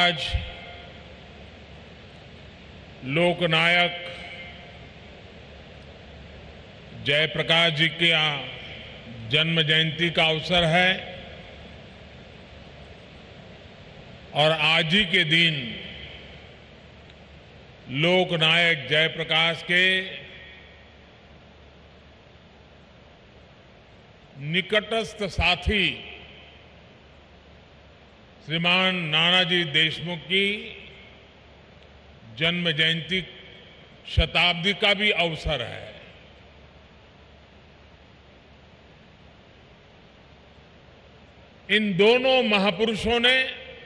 आज लोकनायक जयप्रकाश जी की जन्म जयंती का अवसर है और आज ही के दिन लोकनायक जयप्रकाश के निकटस्थ साथी श्रीमान नानाजी देशमुख की जन्म जयंती शताब्दी का भी अवसर है। इन दोनों महापुरुषों ने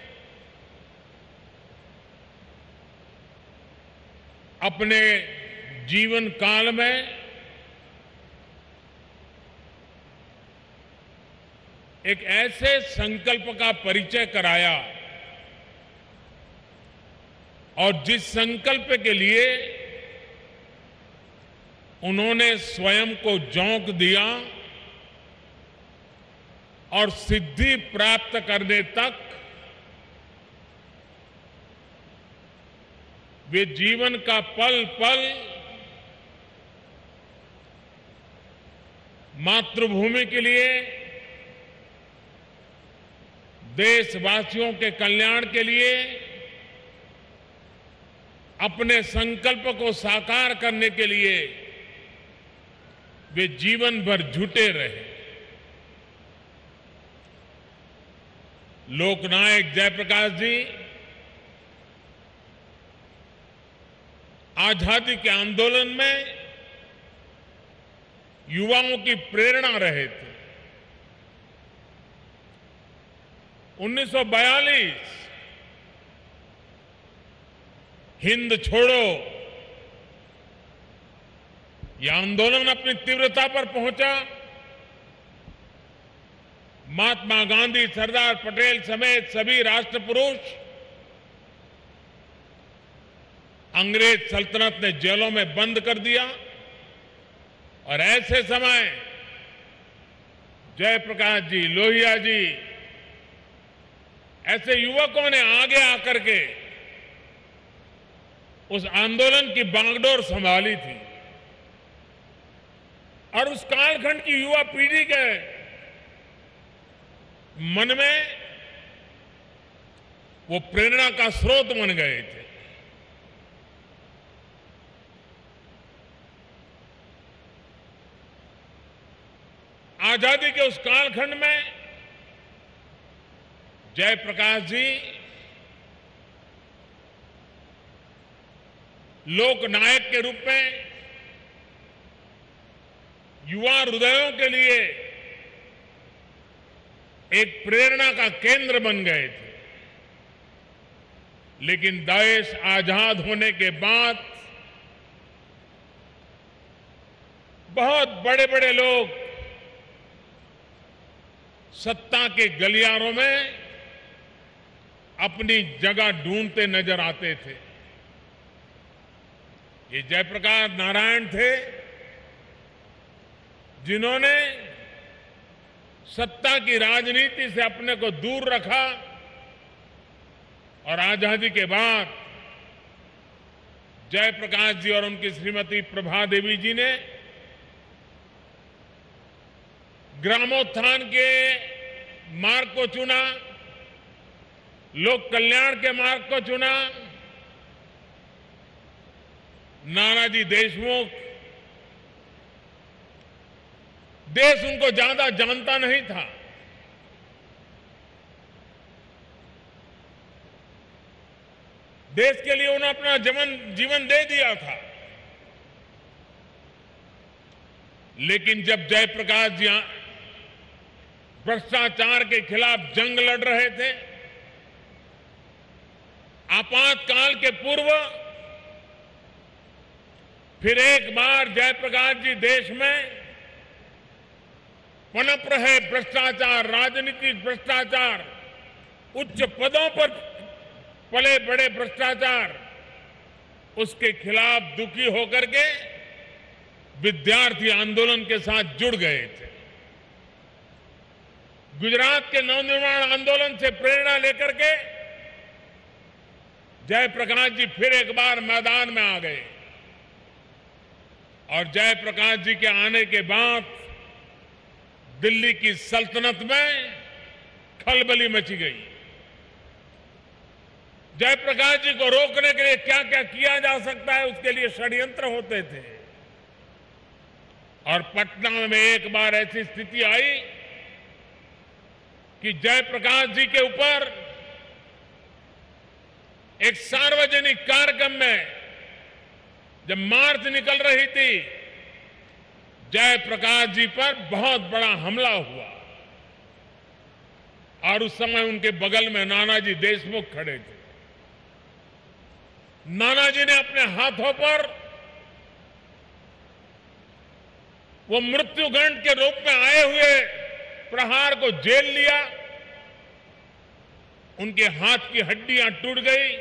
अपने जीवन काल में एक ऐसे संकल्प का परिचय कराया और जिस संकल्प के लिए उन्होंने स्वयं को झोंक दिया और सिद्धि प्राप्त करने तक वे जीवन का पल पल मातृभूमि के लिए, देशवासियों के कल्याण के लिए, अपने संकल्प को साकार करने के लिए वे जीवन भर जुटे रहे। लोकनायक जयप्रकाश जी आजादी के आंदोलन में युवाओं की प्रेरणा रहे थे। 1942 हिंद छोड़ो यह आंदोलन अपनी तीव्रता पर पहुंचा। महात्मा गांधी, सरदार पटेल समेत सभी राष्ट्र पुरुष अंग्रेज सल्तनत ने जेलों में बंद कर दिया और ऐसे समय जयप्रकाश जी, लोहिया जी ऐसे युवकों ने आगे आकर के उस आंदोलन की बागडोर संभाली थी और उस कालखंड की युवा पीढ़ी के मन में वो प्रेरणा का स्रोत बन गए थे। आजादी के उस कालखंड में जयप्रकाश जी लोकनायक के रूप में युवा हृदयों के लिए एक प्रेरणा का केंद्र बन गए थे। लेकिन देश आजाद होने के बाद बहुत बड़े बड़े लोग सत्ता के गलियारों में अपनी जगह ढूंढते नजर आते थे। ये जयप्रकाश नारायण थे जिन्होंने सत्ता की राजनीति से अपने को दूर रखा और आजादी के बाद जयप्रकाश जी और उनकी श्रीमती प्रभा देवी जी ने ग्रामोत्थान के मार्ग को चुना, लोक कल्याण के मार्ग को चुना। नानाजी देशमुख, देश उनको ज्यादा जानता नहीं था, देश के लिए उन्होंने अपना जीवन दे दिया था। लेकिन जब जयप्रकाश जी भ्रष्टाचार के खिलाफ जंग लड़ रहे थे, आपातकाल के पूर्व फिर एक बार जयप्रकाश जी देश में पनप रहे भ्रष्टाचार, राजनीतिक भ्रष्टाचार, उच्च पदों पर पले बड़े भ्रष्टाचार, उसके खिलाफ दुखी होकर के विद्यार्थी आंदोलन के साथ जुड़ गए थे। गुजरात के नवनिर्माण आंदोलन से प्रेरणा लेकर के जयप्रकाश जी फिर एक बार मैदान में आ गए और जयप्रकाश जी के आने के बाद दिल्ली की सल्तनत में खलबली मची गई। जयप्रकाश जी को रोकने के लिए क्या क्या किया जा सकता है, उसके लिए षड्यंत्र होते थे। और पटना में एक बार ऐसी स्थिति आई कि जयप्रकाश जी के ऊपर एक सार्वजनिक कार्यक्रम में जब मार्च निकल रही थी, जयप्रकाश जी पर बहुत बड़ा हमला हुआ और उस समय उनके बगल में नानाजी देशमुख खड़े थे। नानाजी ने अपने हाथों पर वो मृत्युगंड के रूप में आए हुए प्रहार को झेल लिया। उनके हाथ की हड्डियां टूट गई,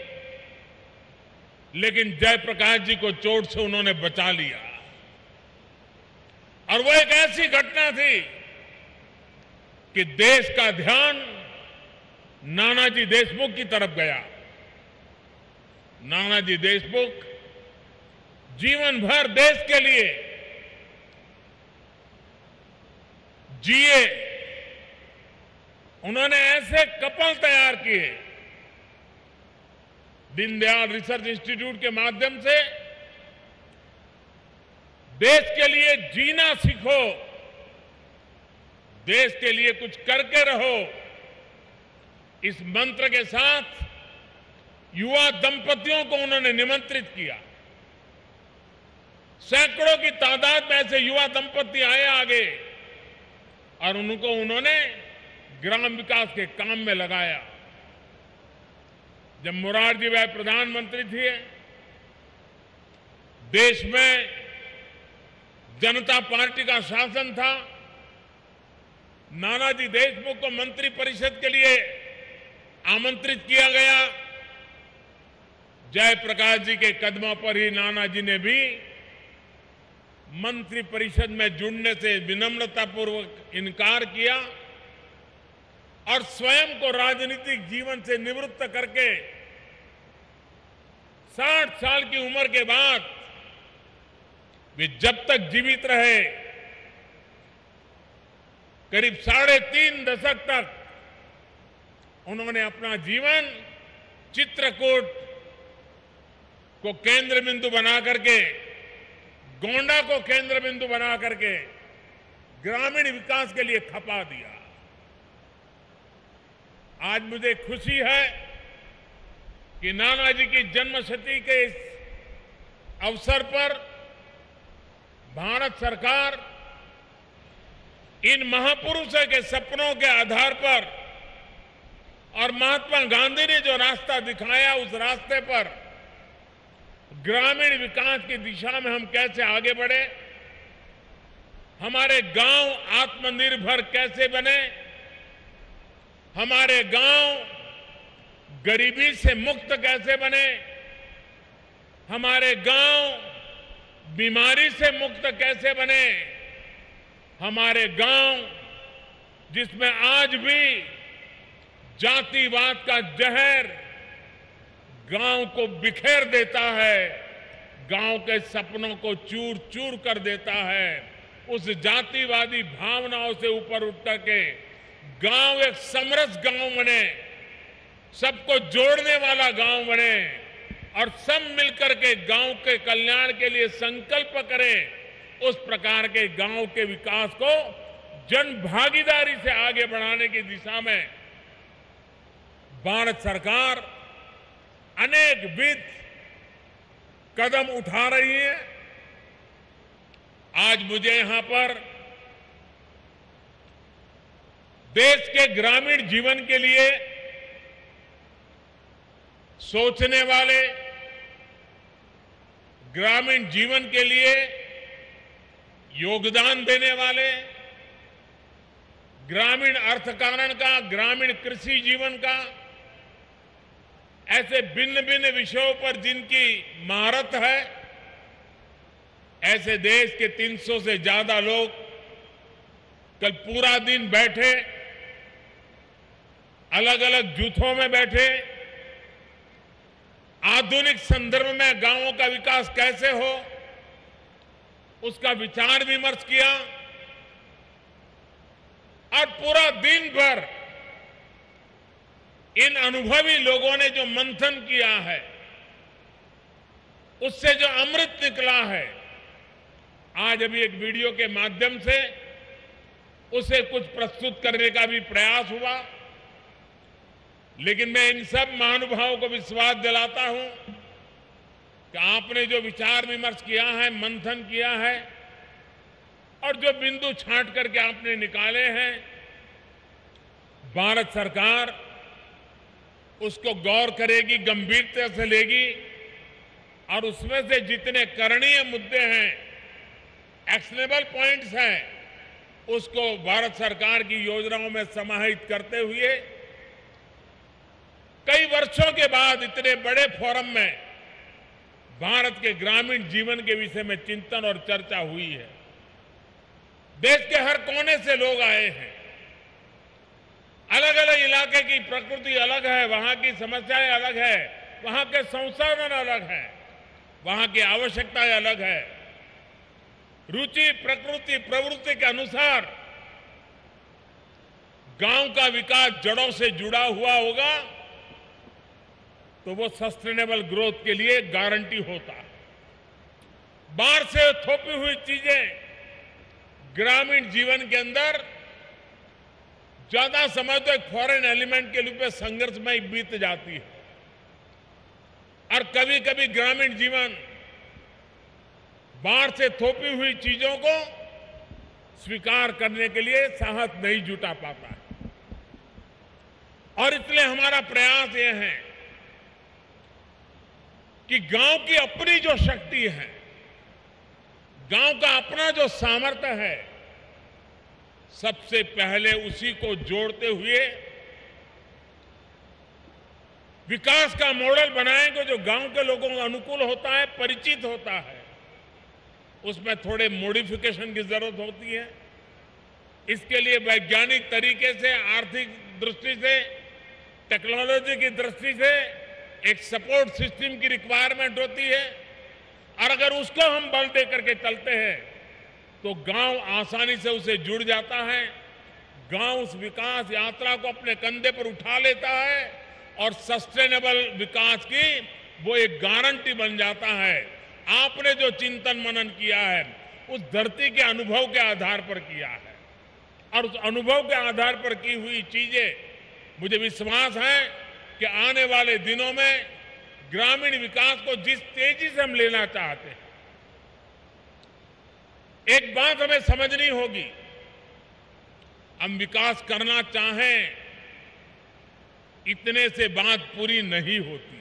लेकिन जयप्रकाश जी को चोट से उन्होंने बचा लिया। और वो एक ऐसी घटना थी कि देश का ध्यान नानाजी देशमुख की तरफ गया। नानाजी देशमुख जीवन भर देश के लिए जिए। उन्होंने ऐसे कपल तैयार किए। दीनदयाल रिसर्च इंस्टीट्यूट के माध्यम से देश के लिए जीना सीखो, देश के लिए कुछ करके रहो, इस मंत्र के साथ युवा दंपतियों को उन्होंने निमंत्रित किया। सैकड़ों की तादाद में ऐसे युवा दंपति आए आगे और उनको उन्होंने ग्राम विकास के काम में लगाया। जब मोरारजी भाई प्रधानमंत्री थे, देश में जनता पार्टी का शासन था। नानाजी देशमुख को मंत्री परिषद के लिए आमंत्रित किया गया। जयप्रकाश जी के कदमों पर ही नानाजी ने भी मंत्री परिषद में जुड़ने से विनम्रतापूर्वक इनकार किया और स्वयं को राजनीतिक जीवन से निवृत्त करके 60 साल की उम्र के बाद वे जब तक जीवित रहे, करीब 3.5 दशक तक उन्होंने अपना जीवन चित्रकूट को केंद्र बिंदु बना करके, गोंडा को केंद्र बिंदु बना करके ग्रामीण विकास के लिए खपा दिया। आज मुझे खुशी है कि नानाजी की जन्मशती के इस अवसर पर भारत सरकार इन महापुरुषों के सपनों के आधार पर और महात्मा गांधी ने जो रास्ता दिखाया, उस रास्ते पर ग्रामीण विकास की दिशा में हम कैसे आगे बढ़े, हमारे गांव आत्मनिर्भर कैसे बने, हमारे गांव गरीबी से मुक्त कैसे बने, हमारे गांव बीमारी से मुक्त कैसे बने, हमारे गांव जिसमें आज भी जातिवाद का जहर गांव को बिखेर देता है, गांव के सपनों को चूर चूर कर देता है, उस जातिवादी भावनाओं से ऊपर उठ करके गांव एक समरस गांव बने, सबको जोड़ने वाला गांव बने और सब मिलकर के गांव के कल्याण के लिए संकल्प करें। उस प्रकार के गांव के विकास को जन भागीदारी से आगे बढ़ाने की दिशा में भारत सरकार अनेक विध कदम उठा रही है। आज मुझे यहां पर देश के ग्रामीण जीवन के लिए सोचने वाले, ग्रामीण जीवन के लिए योगदान देने वाले, ग्रामीण अर्थकारण का, ग्रामीण कृषि जीवन का, ऐसे भिन्न भिन्न विषयों पर जिनकी महारत है, ऐसे देश के 300 से ज्यादा लोग कल पूरा दिन बैठे, अलग अलग जूथों में बैठे आधुनिक संदर्भ में गांवों का विकास कैसे हो, उसका विचार विमर्श किया और पूरा दिन भर इन अनुभवी लोगों ने जो मंथन किया है, उससे जो अमृत निकला है, आज अभी एक वीडियो के माध्यम से उसे कुछ प्रस्तुत करने का भी प्रयास हुआ। लेकिन मैं इन सब महानुभावों को विश्वास दिलाता हूं कि आपने जो विचार विमर्श किया है, मंथन किया है और जो बिंदु छांट करके आपने निकाले हैं, भारत सरकार उसको गौर करेगी, गंभीरता से लेगी और उसमें से जितने करणीय मुद्दे हैं, एक्शनेबल पॉइंट्स हैं, उसको भारत सरकार की योजनाओं में समाहित करते हुए कई वर्षों के बाद इतने बड़े फोरम में भारत के ग्रामीण जीवन के विषय में चिंतन और चर्चा हुई है। देश के हर कोने से लोग आए हैं। अलग अलग इलाके की प्रकृति अलग है, वहां की समस्याएं अलग है, वहां के संसाधन अलग हैं, वहां की आवश्यकताएं अलग है। रुचि, प्रकृति, प्रवृत्ति के अनुसार गांव का विकास जड़ों से जुड़ा हुआ होगा तो वो सस्टेनेबल ग्रोथ के लिए गारंटी होता है। बाहर से थोपी हुई चीजें ग्रामीण जीवन के अंदर ज्यादा समय तो एक फॉरेन एलिमेंट के रूप में संघर्ष में बीत जाती है और कभी कभी ग्रामीण जीवन बाहर से थोपी हुई चीजों को स्वीकार करने के लिए साहस नहीं जुटा पाता है। और इसलिए हमारा प्रयास यह है कि गांव की अपनी जो शक्ति है, गांव का अपना जो सामर्थ्य है, सबसे पहले उसी को जोड़ते हुए विकास का मॉडल बनाएंगे जो गांव के लोगों को अनुकूल होता है, परिचित होता है। उसमें थोड़े मॉडिफिकेशन की जरूरत होती है। इसके लिए वैज्ञानिक तरीके से, आर्थिक दृष्टि से, टेक्नोलॉजी की दृष्टि से एक सपोर्ट सिस्टम की रिक्वायरमेंट होती है और अगर उसको हम बल दे करके चलते हैं तो गांव आसानी से उसे जुड़ जाता है। गांव उस विकास यात्रा को अपने कंधे पर उठा लेता है और सस्टेनेबल विकास की वो एक गारंटी बन जाता है। आपने जो चिंतन मनन किया है उस धरती के अनुभव के आधार पर किया है और उस अनुभव के आधार पर की हुई चीजें, मुझे विश्वास है कि आने वाले दिनों में ग्रामीण विकास को जिस तेजी से हम लेना चाहते हैं, एक बात हमें समझनी होगी, हम विकास करना चाहें इतने से बात पूरी नहीं होती।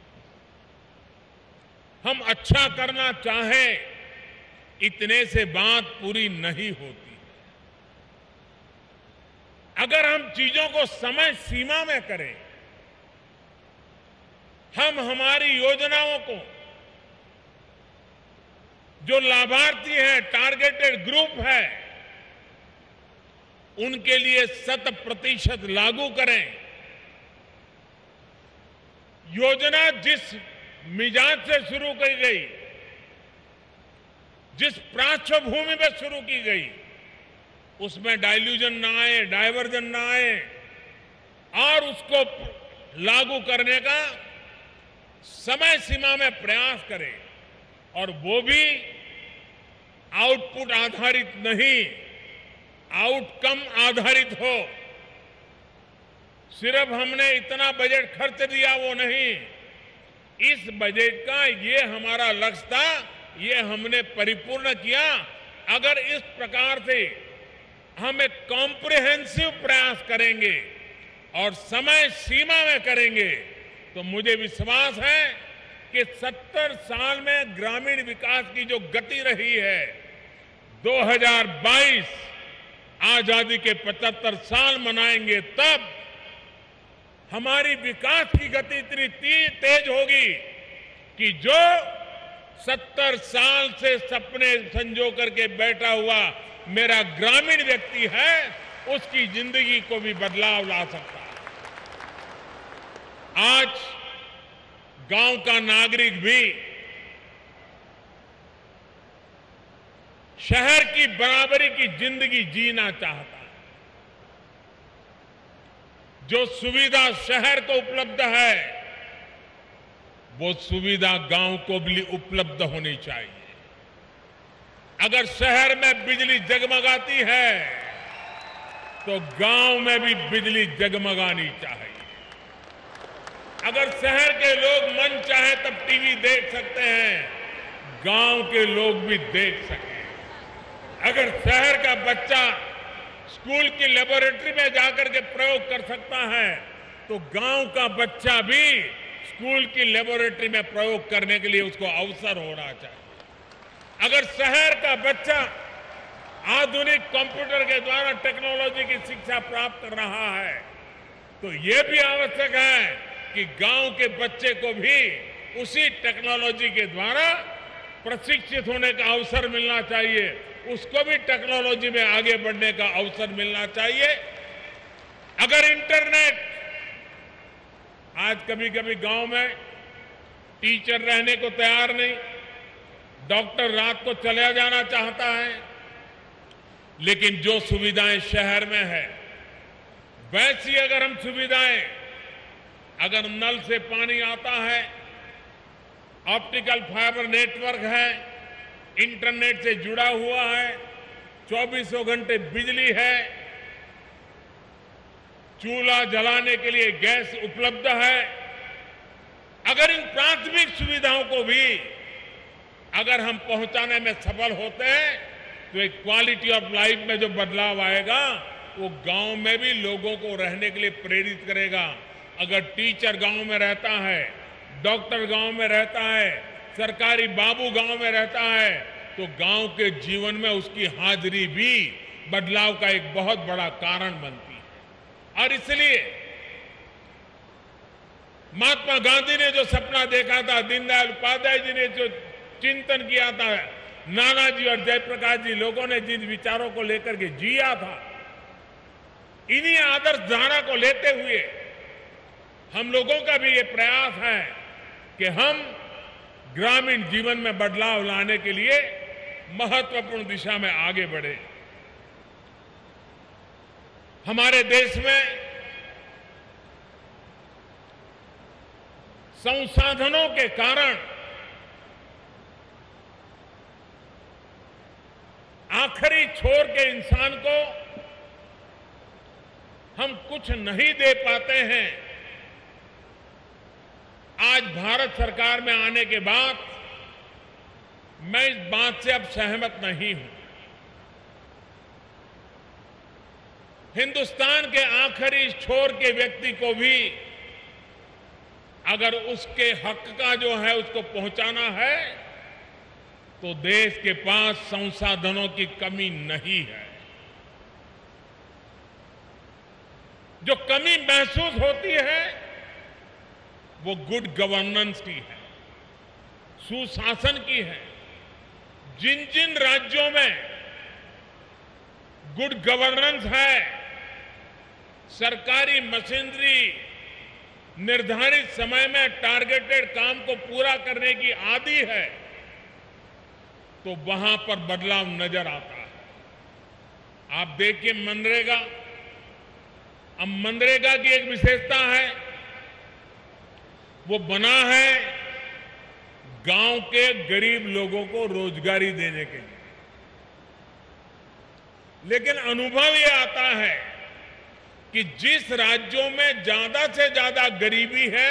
हम अच्छा करना चाहें इतने से बात पूरी नहीं होती। अगर हम चीजों को समय सीमा में करें, हम हमारी योजनाओं को जो लाभार्थी हैं, टारगेटेड ग्रुप है, उनके लिए 100% लागू करें। योजना जिस मिजाज से शुरू की गई, जिस पृष्ठभूमि में शुरू की गई, उसमें डाइल्यूजन ना आए, डाइवर्जन ना आए और उसको लागू करने का समय सीमा में प्रयास करें और वो भी आउटपुट आधारित नहीं, आउटकम आधारित हो। सिर्फ हमने इतना बजट खर्च दिया वो नहीं, इस बजट का ये हमारा लक्ष्य था, ये हमने परिपूर्ण किया। अगर इस प्रकार से हम एक कॉम्प्रिहेंसिव प्रयास करेंगे और समय सीमा में करेंगे तो मुझे विश्वास है कि 70 साल में ग्रामीण विकास की जो गति रही है, 2022 आजादी के 75 साल मनाएंगे तब हमारी विकास की गति इतनी तेज होगी कि जो 70 साल से सपने संजो करके बैठा हुआ मेरा ग्रामीण व्यक्ति है, उसकी जिंदगी को भी बदलाव ला सकता है। आज गांव का नागरिक भी शहर की बराबरी की जिंदगी जीना चाहता है। जो सुविधा शहर को उपलब्ध है, वो सुविधा गांव को भी उपलब्ध होनी चाहिए। अगर शहर में बिजली जगमगाती है, तो गांव में भी बिजली जगमगानी चाहिए। अगर शहर के लोग मन चाहे तब टीवी देख सकते हैं, गांव के लोग भी देख सकें। अगर शहर का बच्चा स्कूल की लेबोरेटरी में जाकर के प्रयोग कर सकता है, तो गांव का बच्चा भी स्कूल की लेबोरेटरी में प्रयोग करने के लिए उसको अवसर होना चाहिए। अगर शहर का बच्चा आधुनिक कंप्यूटर के द्वारा टेक्नोलॉजी की शिक्षा प्राप्त कर रहा है, तो यह भी आवश्यक है कि गांव के बच्चे को भी उसी टेक्नोलॉजी के द्वारा प्रशिक्षित होने का अवसर मिलना चाहिए, उसको भी टेक्नोलॉजी में आगे बढ़ने का अवसर मिलना चाहिए। अगर इंटरनेट, आज कभी कभी गांव में टीचर रहने को तैयार नहीं, डॉक्टर रात को चला जाना चाहता है, लेकिन जो सुविधाएं शहर में है वैसी अगर हम सुविधाएं, अगर नल से पानी आता है, ऑप्टिकल फाइबर नेटवर्क है, इंटरनेट से जुड़ा हुआ है, 24 घंटे बिजली है, चूल्हा जलाने के लिए गैस उपलब्ध है, अगर इन प्राथमिक सुविधाओं को भी अगर हम पहुंचाने में सफल होते हैं, तो एक क्वालिटी ऑफ लाइफ में जो बदलाव आएगा वो गांव में भी लोगों को रहने के लिए प्रेरित करेगा। अगर टीचर गांव में रहता है, डॉक्टर गांव में रहता है, सरकारी बाबू गांव में रहता है, तो गांव के जीवन में उसकी हाजिरी भी बदलाव का एक बहुत बड़ा कारण बनती है। और इसलिए महात्मा गांधी ने जो सपना देखा था, दीनदयाल उपाध्याय जी ने जो चिंतन किया था, नानाजी और जयप्रकाश जी लोगों ने जिन विचारों को लेकर के जिया था, इन्हीं आदर्श धारा को लेते हुए हम लोगों का भी ये प्रयास है कि हम ग्रामीण जीवन में बदलाव लाने के लिए महत्वपूर्ण दिशा में आगे बढ़े। हमारे देश में संसाधनों के कारण आखिरी छोर के इंसान को हम कुछ नहीं दे पाते हैं। आज भारत सरकार में आने के बाद मैं इस बात से अब सहमत नहीं हूं। हिंदुस्तान के आखिरी छोर के व्यक्ति को भी अगर उसके हक का जो है उसको पहुंचाना है, तो देश के पास संसाधनों की कमी नहीं है। जो कमी महसूस होती है वो गुड गवर्नेंस की है, सुशासन की है। जिन जिन राज्यों में गुड गवर्नेंस है, सरकारी मशीनरी निर्धारित समय में टारगेटेड काम को पूरा करने की आदी है, तो वहां पर बदलाव नजर आता है। आप देखिए मनरेगा, अब मनरेगा की एक विशेषता है, वो बना है गांव के गरीब लोगों को रोजगारी देने के लिए, लेकिन अनुभव ये आता है कि जिस राज्यों में ज्यादा से ज्यादा गरीबी है,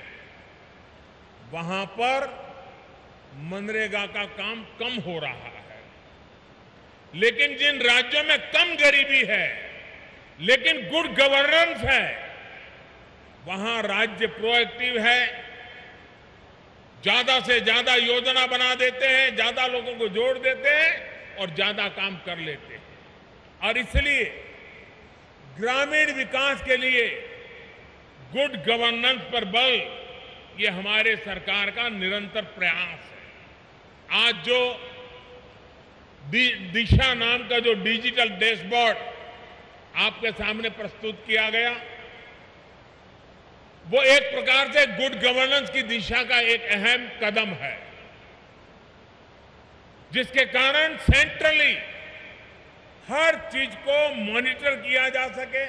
वहां पर मनरेगा का काम कम हो रहा है। लेकिन जिन राज्यों में कम गरीबी है लेकिन गुड गवर्नेंस है, वहां राज्य प्रोएक्टिव है, ज्यादा से ज्यादा योजना बना देते हैं, ज्यादा लोगों को जोड़ देते हैं और ज्यादा काम कर लेते हैं। और इसलिए ग्रामीण विकास के लिए गुड गवर्नेंस पर बल, ये हमारे सरकार का निरंतर प्रयास है। आज जो दिशा नाम का जो डिजिटल डैशबोर्ड आपके सामने प्रस्तुत किया गया, वो एक प्रकार से गुड गवर्नेंस की दिशा का एक अहम कदम है, जिसके कारण सेंट्रली हर चीज को मॉनिटर किया जा सके,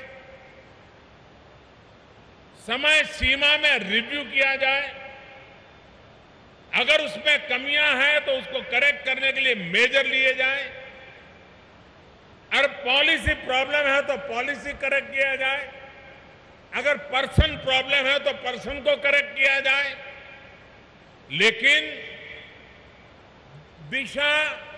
समय सीमा में रिव्यू किया जाए, अगर उसमें कमियां हैं तो उसको करेक्ट करने के लिए मेजर लिए जाए, अगर पॉलिसी प्रॉब्लम है तो पॉलिसी करेक्ट किया जाए, अगर पर्सन प्रॉब्लम है तो पर्सन को करेक्ट किया जाए। लेकिन दिशा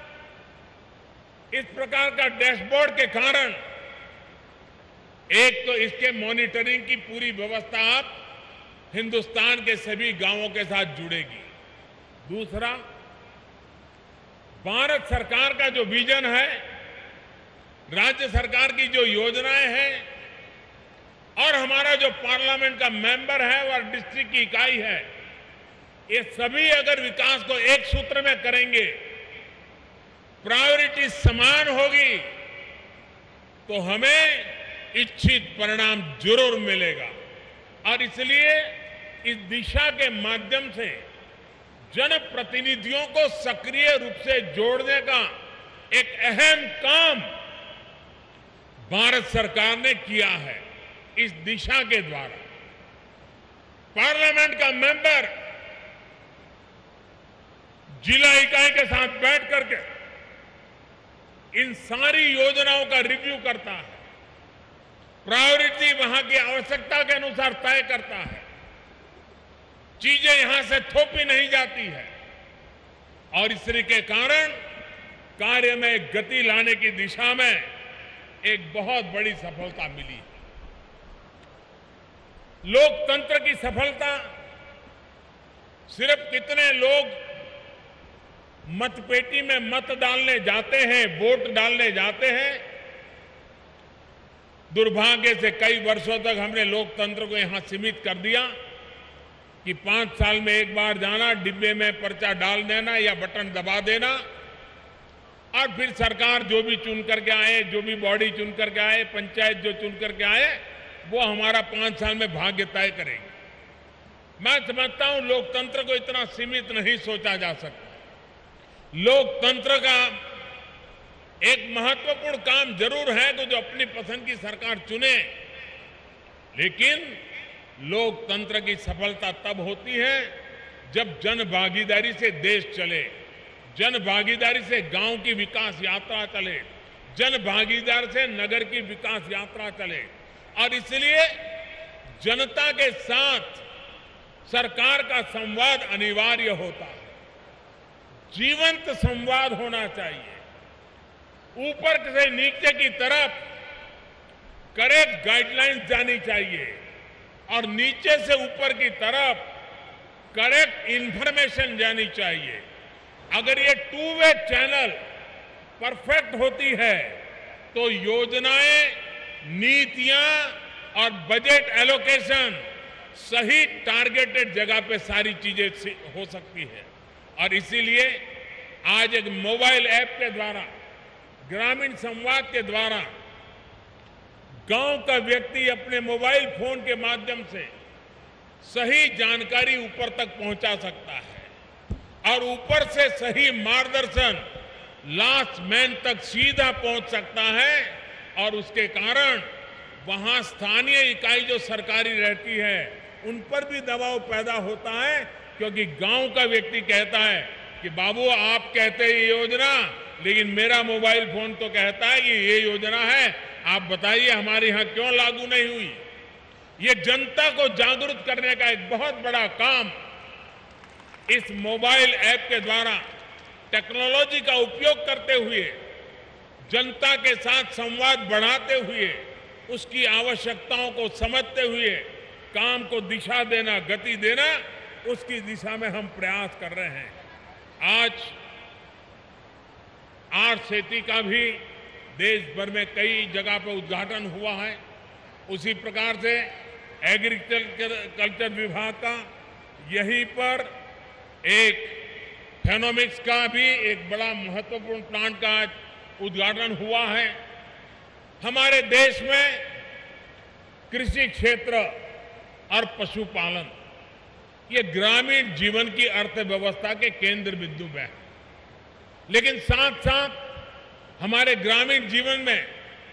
इस प्रकार का डैशबोर्ड के कारण एक तो इसके मॉनिटरिंग की पूरी व्यवस्था आप हिंदुस्तान के सभी गांवों के साथ जुड़ेगी। दूसरा, भारत सरकार का जो विजन है, राज्य सरकार की जो योजनाएं हैं और हमारा जो पार्लियामेंट का मेंबर है और डिस्ट्रिक्ट की इकाई है, ये सभी अगर विकास को एक सूत्र में करेंगे, प्रायोरिटी समान होगी, तो हमें इच्छित परिणाम जरूर मिलेगा। और इसलिए इस दिशा के माध्यम से जनप्रतिनिधियों को सक्रिय रूप से जोड़ने का एक अहम काम भारत सरकार ने किया है। इस दिशा के द्वारा पार्लियामेंट का मेंबर जिला इकाई के साथ बैठ करके इन सारी योजनाओं का रिव्यू करता है, प्रायोरिटी वहां की आवश्यकता के अनुसार तय करता है, चीजें यहां से थोपी नहीं जाती है और इसी के कारण कार्य में गति लाने की दिशा में एक बहुत बड़ी सफलता मिली है। लोकतंत्र की सफलता सिर्फ कितने लोग मतपेटी में मत डालने जाते हैं, वोट डालने जाते हैं। दुर्भाग्य से कई वर्षों तक हमने लोकतंत्र को यहां सीमित कर दिया कि 5 साल में एक बार जाना, डिब्बे में पर्चा डाल देना या बटन दबा देना और फिर सरकार जो भी चुन करके आए, जो भी बॉडी चुन करके आए, पंचायत जो चुन करके आए, वो हमारा 5 साल में भाग्य तय करेंगे। मैं समझता हूं लोकतंत्र को इतना सीमित नहीं सोचा जा सकता। लोकतंत्र का एक महत्वपूर्ण काम जरूर है कि जो अपनी पसंद की सरकार चुने, लेकिन लोकतंत्र की सफलता तब होती है जब जन भागीदारी से देश चले, जन भागीदारी से गांव की विकास यात्रा चले, जन भागीदारी से नगर की विकास यात्रा चले। और इसलिए जनता के साथ सरकार का संवाद अनिवार्य होता है, जीवंत संवाद होना चाहिए। ऊपर से नीचे की तरफ करेक्ट गाइडलाइंस जानी चाहिए और नीचे से ऊपर की तरफ करेक्ट इंफॉर्मेशन जानी चाहिए। अगर ये 2 वे चैनल परफेक्ट होती है तो योजनाएं, नीतियां और बजट एलोकेशन सही टारगेटेड जगह पे सारी चीजें हो सकती है। और इसीलिए आज एक मोबाइल ऐप के द्वारा, ग्रामीण संवाद के द्वारा गांव का व्यक्ति अपने मोबाइल फोन के माध्यम से सही जानकारी ऊपर तक पहुंचा सकता है और ऊपर से सही मार्गदर्शन लास्ट मैन तक सीधा पहुंच सकता है। और उसके कारण वहां स्थानीय इकाई जो सरकारी रहती है उन पर भी दबाव पैदा होता है, क्योंकि गांव का व्यक्ति कहता है कि बाबू आप कहते हैं ये योजना, लेकिन मेरा मोबाइल फोन तो कहता है कि ये योजना है, आप बताइए हमारे यहां क्यों लागू नहीं हुई। ये जनता को जागरूक करने का एक बहुत बड़ा काम इस मोबाइल ऐप के द्वारा टेक्नोलॉजी का उपयोग करते हुए, जनता के साथ संवाद बढ़ाते हुए, उसकी आवश्यकताओं को समझते हुए काम को दिशा देना, गति देना, उसकी दिशा में हम प्रयास कर रहे हैं। आज आर्ट सेती का भी देश भर में कई जगह पर उद्घाटन हुआ है। उसी प्रकार से एग्रीकल्चर विभाग का यहीं पर एक फेनोमिक्स का भी एक बड़ा महत्वपूर्ण प्लांट का उद्घाटन हुआ है। हमारे देश में कृषि क्षेत्र और पशुपालन ये ग्रामीण जीवन की अर्थव्यवस्था के केंद्र बिंदु में है। लेकिन साथ साथ हमारे ग्रामीण जीवन में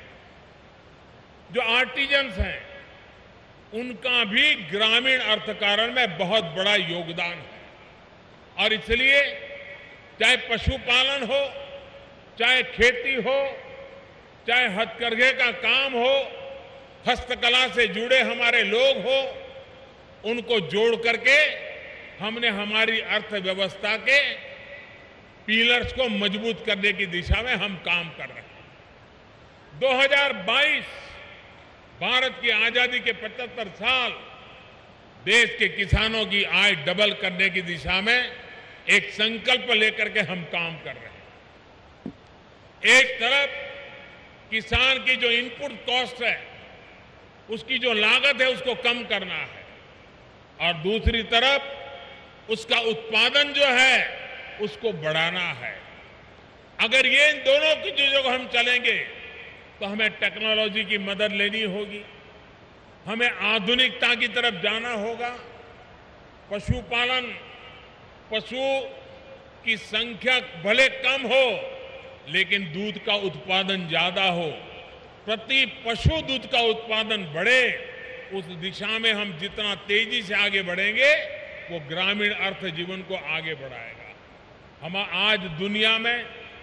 जो आर्टिजन्स हैं उनका भी ग्रामीण अर्थकारण में बहुत बड़ा योगदान है। और इसलिए चाहे पशुपालन हो, चाहे खेती हो, चाहे हथकरघे का काम हो, हस्तकला से जुड़े हमारे लोग हो, उनको जोड़ करके हमने हमारी अर्थव्यवस्था के पिलर्स को मजबूत करने की दिशा में हम काम कर रहे हैं। 2022 भारत की आजादी के 75 साल देश के किसानों की आय डबल करने की दिशा में एक संकल्प लेकर के हम काम कर रहे हैं। एक तरफ किसान की जो इनपुट कॉस्ट है, उसकी जो लागत है, उसको कम करना है, और दूसरी तरफ उसका उत्पादन जो है उसको बढ़ाना है। अगर ये इन दोनों की चीजों को हम चलेंगे तो हमें टेक्नोलॉजी की मदद लेनी होगी, हमें आधुनिकता की तरफ जाना होगा। पशुपालन, पशु की संख्या भले कम हो लेकिन दूध का उत्पादन ज्यादा हो, प्रति पशु दूध का उत्पादन बढ़े, उस दिशा में हम जितना तेजी से आगे बढ़ेंगे वो ग्रामीण अर्थ जीवन को आगे बढ़ाएगा। हम आज दुनिया में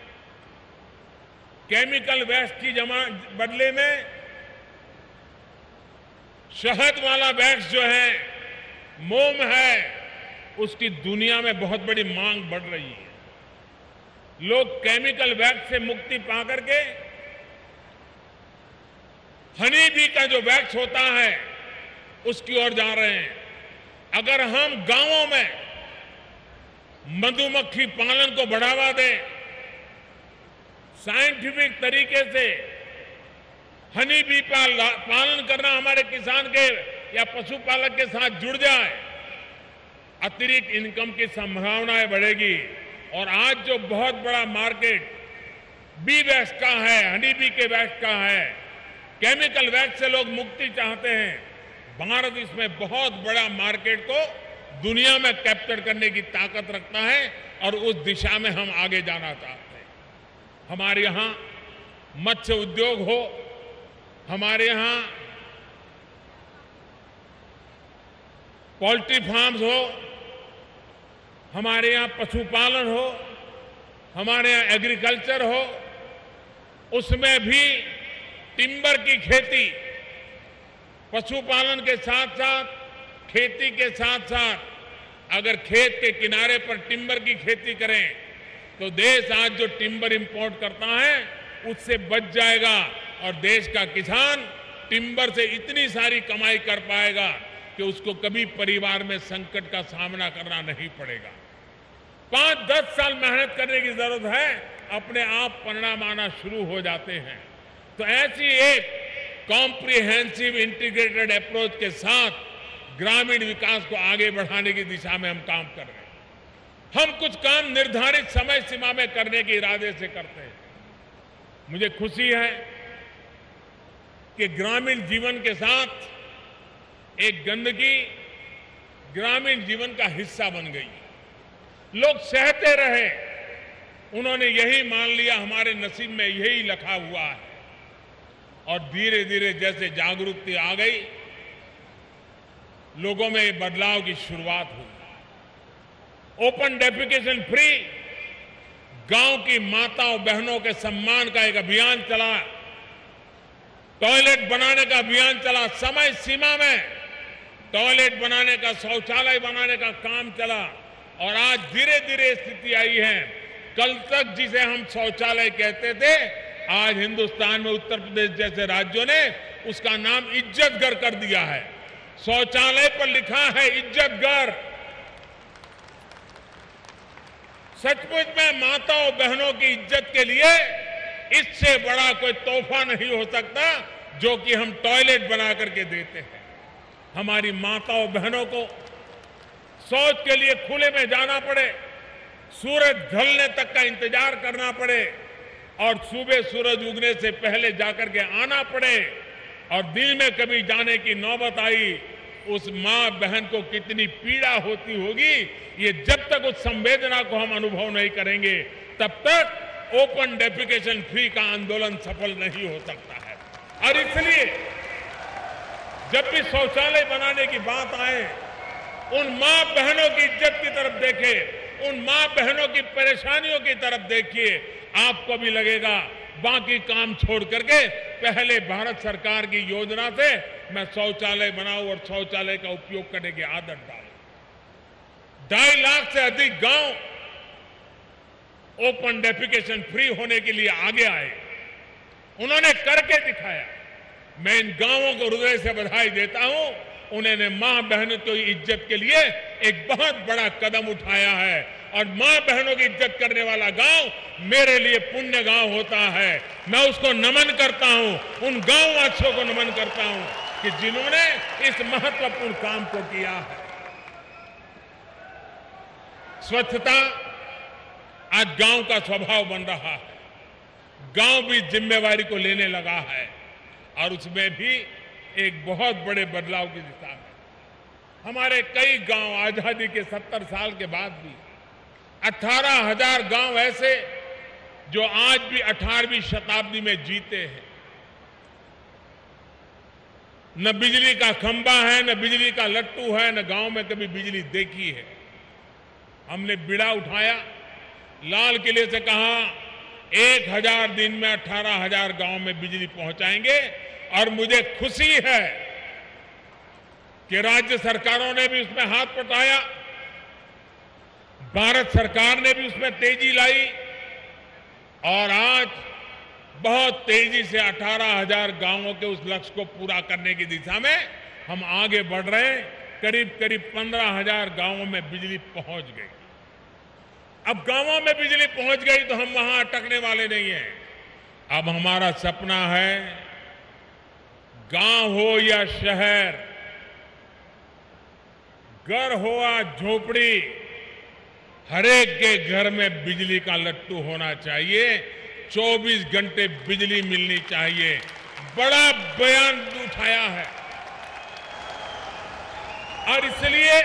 केमिकल वेस्ट की बदले में शहद वाला वैक्स जो है, मोम है, उसकी दुनिया में बहुत बड़ी मांग बढ़ रही है। लोग केमिकल वैक्स से मुक्ति पा करके हनी बी का जो वैक्स होता है उसकी ओर जा रहे हैं। अगर हम गांवों में मधुमक्खी पालन को बढ़ावा दें, साइंटिफिक तरीके से हनी बी पालन करना हमारे किसान के या पशुपालक के साथ जुड़ जाए, अतिरिक्त इनकम की संभावनाएं बढ़ेगी। और आज जो बहुत बड़ा मार्केट बी वैक्स का है, हनी बी के वैक्स का है, केमिकल वैक्स से लोग मुक्ति चाहते हैं। भारत इसमें बहुत बड़ा मार्केट को दुनिया में कैप्चर करने की ताकत रखता है और उस दिशा में हम आगे जाना चाहते हैं। हमारे यहाँ मत्स्य उद्योग हो, हमारे यहाँ पोल्ट्री फार्म्स हो, हमारे यहाँ पशुपालन हो, हमारे यहाँ एग्रीकल्चर हो, उसमें भी टिम्बर की खेती, पशुपालन के साथ साथ, खेती के साथ साथ अगर खेत के किनारे पर टिम्बर की खेती करें तो देश आज जो टिम्बर इंपोर्ट करता है उससे बच जाएगा और देश का किसान टिम्बर से इतनी सारी कमाई कर पाएगा कि उसको कभी परिवार में संकट का सामना करना नहीं पड़ेगा। 5-10 साल मेहनत करने की जरूरत है, अपने आप परिणाम आना शुरू हो जाते हैं। तो ऐसी एक कॉम्प्रिहेंसिव इंटीग्रेटेड अप्रोच के साथ ग्रामीण विकास को आगे बढ़ाने की दिशा में हम काम कर रहे हैं। हम कुछ काम निर्धारित समय सीमा में करने के इरादे से करते हैं। मुझे खुशी है कि ग्रामीण जीवन के साथ एक गंदगी ग्रामीण जीवन का हिस्सा बन गई। लोग सहते रहे, उन्होंने यही मान लिया हमारे नसीब में यही लिखा हुआ है, और धीरे धीरे जैसे जागरूकता आ गई, लोगों में बदलाव की शुरुआत हुई। ओपन डेफिकेशन फ्री, गांव की माताओं बहनों के सम्मान का एक अभियान चला, टॉयलेट बनाने का अभियान चला, समय सीमा में टॉयलेट बनाने का, शौचालय बनाने का काम चला, और आज धीरे धीरे स्थिति आई है। कल तक जिसे हम शौचालय कहते थे, आज हिंदुस्तान में उत्तर प्रदेश जैसे राज्यों ने उसका नाम इज्जत घर कर दिया है। शौचालय पर लिखा है इज्जत घर। सचमुच में माताओं बहनों की इज्जत के लिए इससे बड़ा कोई तोहफा नहीं हो सकता जो कि हम टॉयलेट बना करके देते हैं। हमारी माताओं बहनों को शौच के लिए खुले में जाना पड़े, सूरज ढलने तक का इंतजार करना पड़े, और सुबह सूरज उगने से पहले जाकर के आना पड़े, और दिन में कभी जाने की नौबत आई उस मां बहन को कितनी पीड़ा होती होगी, ये जब तक उस संवेदना को हम अनुभव नहीं करेंगे तब तक ओपन डेफिकेशन फ्री का आंदोलन सफल नहीं हो सकता है। और इसलिए जब भी शौचालय बनाने की बात आए, उन मां बहनों की इज्जत की तरफ देखें, उन मां बहनों की परेशानियों की तरफ देखिए, आपको भी लगेगा बाकी काम छोड़ करके पहले भारत सरकार की योजना से मैं शौचालय बनाऊं और शौचालय का उपयोग करने की आदत डालूं। 2.5 लाख से अधिक गांव ओपन डेफिकेशन फ्री होने के लिए आगे आए, उन्होंने करके दिखाया। मैं इन गांवों को हृदय से बधाई देता हूं। उन्होंने मां बहनों की इज्जत के लिए एक बहुत बड़ा कदम उठाया है और मां बहनों की इज्जत करने वाला गांव मेरे लिए पुण्य गांव होता है। मैं उसको नमन करता हूं, उन गांव वासियों को नमन करता हूं कि जिन्होंने इस महत्वपूर्ण काम को किया है। स्वच्छता आज गांव का स्वभाव बन रहा है। गांव भी जिम्मेवारी को लेने लगा है और उसमें भी एक बहुत बड़े बदलाव की दिशा में। हमारे कई गांव आजादी के 70 साल के बाद भी 18,000 गांव ऐसे जो आज भी 18वीं शताब्दी में जीते हैं। न बिजली का खंभा है, न बिजली का लट्टू है, न गांव में कभी बिजली देखी है। हमने बीड़ा उठाया, लाल किले से कहा 1000 दिन में 18,000 गांव में बिजली पहुंचाएंगे और मुझे खुशी है कि राज्य सरकारों ने भी उसमें हाथ बटाया, भारत सरकार ने भी उसमें तेजी लाई और आज बहुत तेजी से 18,000 गांवों के उस लक्ष्य को पूरा करने की दिशा में हम आगे बढ़ रहे हैं। करीब करीब 15,000 गांवों में बिजली पहुंच गई। अब गांवों में बिजली पहुंच गई तो हम वहां अटकने वाले नहीं हैं। अब हमारा सपना है गांव हो या शहर, घर हो या झोपड़ी, हरेक के घर में बिजली का लट्टू होना चाहिए, 24 घंटे बिजली मिलनी चाहिए। बड़ा बयान उठाया है और इसलिए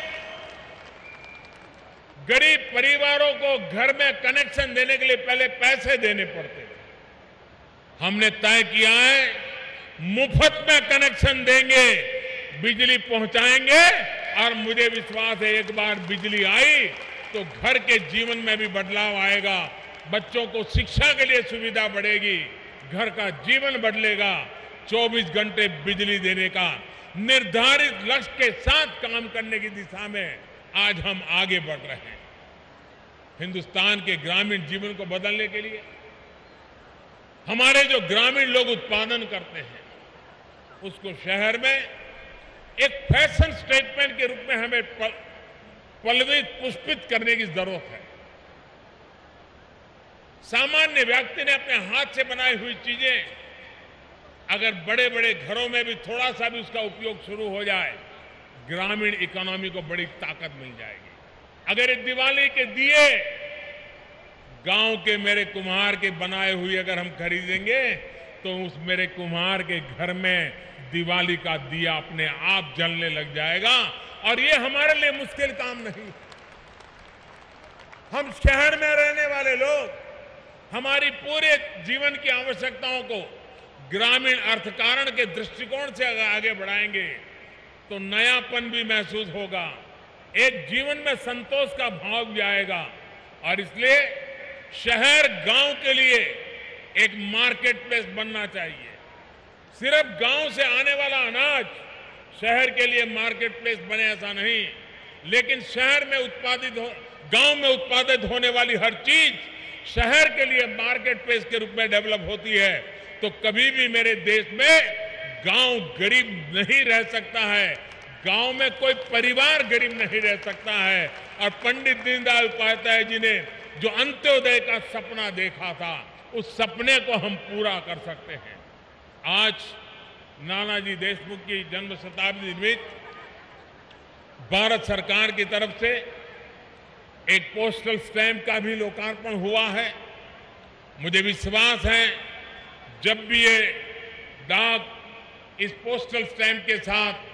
गरीब परिवारों को घर में कनेक्शन देने के लिए पहले पैसे देने पड़ते थे। हमने तय किया है मुफ्त में कनेक्शन देंगे, बिजली पहुंचाएंगे और मुझे विश्वास है एक बार बिजली आई तो घर के जीवन में भी बदलाव आएगा। बच्चों को शिक्षा के लिए सुविधा बढ़ेगी, घर का जीवन बदलेगा। 24 घंटे बिजली देने का निर्धारित लक्ष्य के साथ काम करने की दिशा में आज हम आगे बढ़ रहे हैं। हिंदुस्तान के ग्रामीण जीवन को बदलने के लिए हमारे जो ग्रामीण लोग उत्पादन करते हैं उसको शहर में एक फैशन स्टेटमेंट के रूप में हमें पल्लवित पुष्पित करने की जरूरत है। सामान्य व्यक्ति ने अपने हाथ से बनाई हुई चीजें अगर बड़े बड़े घरों में भी थोड़ा सा भी उसका उपयोग शुरू हो जाए, ग्रामीण इकोनॉमी को बड़ी ताकत मिल जाएगी। अगर एक दिवाली के दिए गांव के मेरे कुम्हार के बनाए हुए अगर हम खरीदेंगे तो उस मेरे कुम्हार के घर में दिवाली का दिया अपने आप जलने लग जाएगा। और ये हमारे लिए मुश्किल काम नहीं। हम शहर में रहने वाले लोग हमारी पूरे जीवन की आवश्यकताओं को ग्रामीण अर्थकारण के दृष्टिकोण से अगर आगे बढ़ाएंगे तो नयापन भी महसूस होगा, एक जीवन में संतोष का भाव भी आएगा। और इसलिए शहर गांव के लिए एक मार्केट प्लेस बनना चाहिए। सिर्फ गांव से आने वाला अनाज शहर के लिए मार्केट प्लेस बने ऐसा नहीं, लेकिन शहर में गांव में उत्पादित होने वाली हर चीज शहर के लिए मार्केट प्लेस के रूप में डेवलप होती है। तो कभी भी मेरे देश में गांव गरीब नहीं रह सकता है, गांव में कोई परिवार गरीब नहीं रह सकता है। और पंडित दीनदयाल उपाध्याय जी ने जो अंत्योदय का सपना देखा था, उस सपने को हम पूरा कर सकते हैं। आज नानाजी देशमुख की जन्म शताब्दी निमित्त भारत सरकार की तरफ से एक पोस्टल स्टैंप का भी लोकार्पण हुआ है। मुझे विश्वास है जब भी ये डाक इस पोस्टल स्टैंप के साथ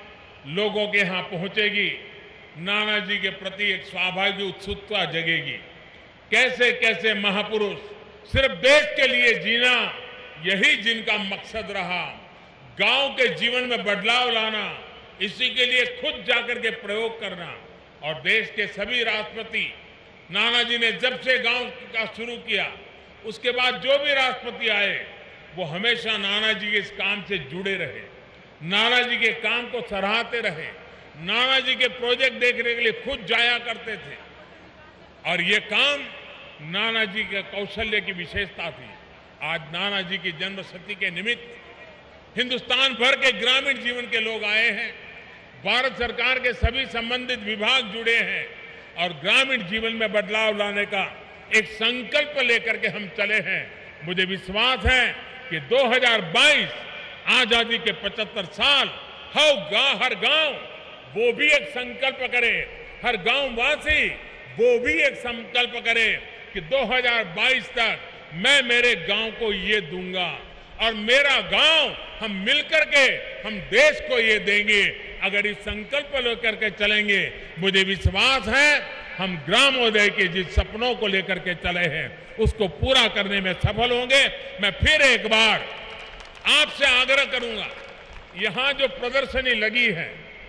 लोगों के यहां पहुंचेगी, नाना जी के प्रति एक स्वाभाविक उत्सुकता जगेगी। कैसे कैसे महापुरुष सिर्फ देश के लिए जीना, यही जिनका मकसद रहा। गांव के जीवन में बदलाव लाना, इसी के लिए खुद जाकर के प्रयोग करना। और देश के सभी राष्ट्रपति, नाना जी ने जब से गांव का शुरू किया, उसके बाद जो भी राष्ट्रपति आए, वो हमेशा नाना जी के इस काम से जुड़े रहे, नाना जी के काम को सराहते रहे, नाना जी के प्रोजेक्ट देखने के लिए खुद जाया करते थे। और ये काम नाना जी के कौशल्य की विशेषता थी। आज नाना जी की जन्मशती के निमित्त हिंदुस्तान भर के ग्रामीण जीवन के लोग आए हैं, भारत सरकार के सभी संबंधित विभाग जुड़े हैं और ग्रामीण जीवन में बदलाव लाने का एक संकल्प लेकर के हम चले हैं। मुझे विश्वास है कि 2022 आजादी के 75 साल हर गांव वो भी एक संकल्प करे, हर गांववासी वो भी एक संकल्प करे कि 2022 तक मैं मेरे गांव को ये दूंगा और मेरा गांव हम मिलकर के हम देश को ये देंगे। अगर इस संकल्प लेकर के चलेंगे, मुझे विश्वास है हम ग्रामोदय के जिस सपनों को लेकर के चले हैं उसको पूरा करने में सफल होंगे। मैं फिर एक बार आपसे आग्रह करूंगा, यहां जो प्रदर्शनी लगी है,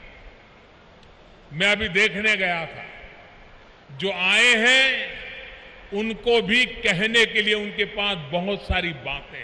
मैं अभी देखने गया था, जो आए हैं उनको भी कहने के लिए उनके पास बहुत सारी बातें,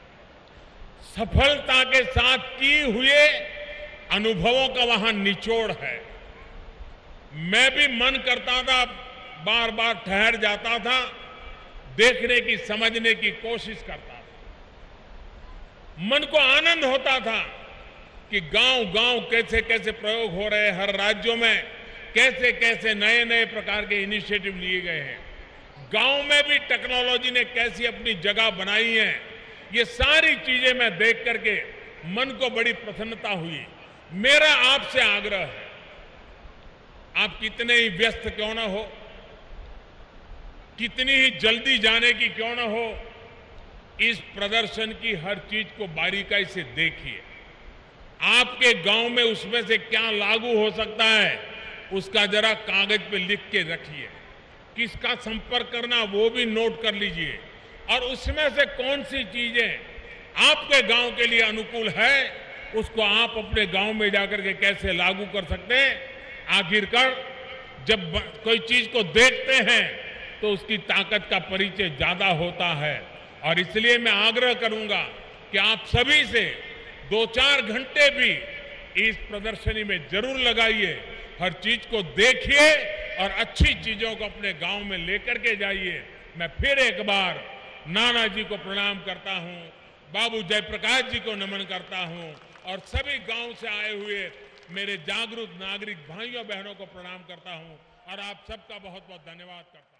सफलता के साथ की हुए अनुभवों का वहां निचोड़ है। मैं भी मन करता था, बार बार ठहर जाता था, देखने की, समझने की कोशिश करता था। मन को आनंद होता था कि गांव गांव कैसे कैसे प्रयोग हो रहे हैं, हर राज्यों में कैसे कैसे नए नए प्रकार के इनिशिएटिव लिए गए हैं, गांव में भी टेक्नोलॉजी ने कैसी अपनी जगह बनाई है। ये सारी चीजें मैं देख करके मन को बड़ी प्रसन्नता हुई। मेरा आपसे आग्रह है, आप कितने ही व्यस्त क्यों ना हो, कितनी ही जल्दी जाने की क्यों ना हो, इस प्रदर्शन की हर चीज को बारीकाई से देखिए। आपके गांव में उसमें से क्या लागू हो सकता है, उसका जरा कागज पे लिख के रखिए। किसका संपर्क करना वो भी नोट कर लीजिए और उसमें से कौन सी चीजें आपके गांव के लिए अनुकूल है, उसको आप अपने गांव में जाकर के कैसे लागू कर सकते हैं। आखिरकार जब कोई चीज को देखते हैं तो उसकी ताकत का परिचय ज्यादा होता है। और इसलिए मैं आग्रह करूंगा कि आप सभी से 2-4 घंटे भी इस प्रदर्शनी में जरूर लगाइए, हर चीज को देखिए और अच्छी चीजों को अपने गांव में लेकर के जाइए। मैं फिर एक बार नाना जी को प्रणाम करता हूं, बाबू जयप्रकाश जी को नमन करता हूं और सभी गांव से आए हुए मेरे जागरूक नागरिक भाइयों बहनों को प्रणाम करता हूं और आप सबका बहुत बहुत धन्यवाद करता हूं।